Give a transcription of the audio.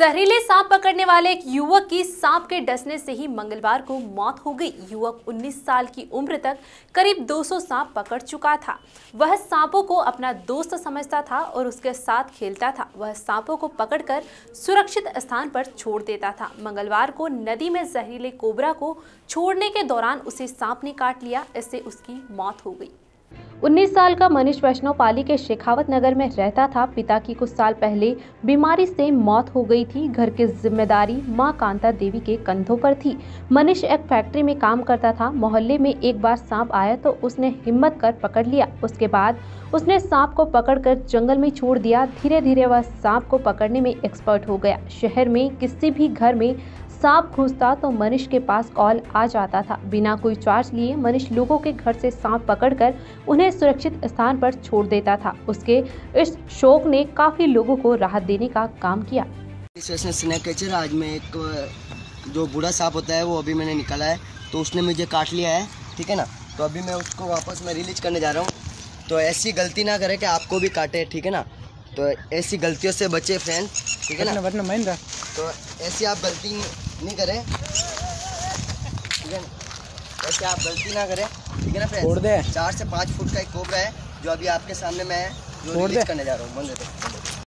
जहरीले सांप पकड़ने वाले एक युवक की सांप के डसने से ही मंगलवार को मौत हो गई। युवक 19 साल की उम्र तक करीब 200 सांप पकड़ चुका था। वह सांपों को अपना दोस्त समझता था और उसके साथ खेलता था। वह सांपों को पकड़कर सुरक्षित स्थान पर छोड़ देता था। मंगलवार को नदी में जहरीले कोबरा को छोड़ने के दौरान उसे सांप ने काट लिया। इससे उसकी मौत हो गई। 19 साल का मनीष वैष्णव पाली के शेखावत नगर में रहता था। पिता की कुछ साल पहले बीमारी से मौत हो गई थी। घर की जिम्मेदारी मां कांता देवी के कंधों पर थी। मनीष एक फैक्ट्री में काम करता था। मोहल्ले में एक बार सांप आया तो उसने हिम्मत कर पकड़ लिया। उसके बाद उसने सांप को पकड़कर जंगल में छोड़ दिया। धीरे धीरे वह सांप को पकड़ने में एक्सपर्ट हो गया। शहर में किसी भी घर में सांप घुसता तो मनीष के पास कॉल आ जाता था। बिना कोई चार्ज लिए मनीष लोगों के घर से सांप पकड़कर उन्हें सुरक्षित स्थान पर छोड़ देता था। उसके इस शौक ने काफी लोगों को राहत देने का काम किया। स्नेक कैचर आज में एक जो बूढ़ा सांप होता है वो अभी मैंने निकाला है, तो उसने मुझे काट लिया है, ठीक है ना। तो अभी मैं उसको वापस मैं रिलीज करने जा रहा हूँ। तो ऐसी गलती ना करे कि आपको भी काटे, ठीक है ना। तो ऐसी गलतियों से बचे फ्रेंड, ठीक है ना। तो ऐसी आप गलती नहीं करें, ठीक है ना। ऐसे आप गलती ना करें, ठीक है ना फ्रेंड। 4 से 5 फुट का एक कोबरा है जो अभी आपके सामने मैं जो रिलीज करने जा रहा हूँ। बंद है।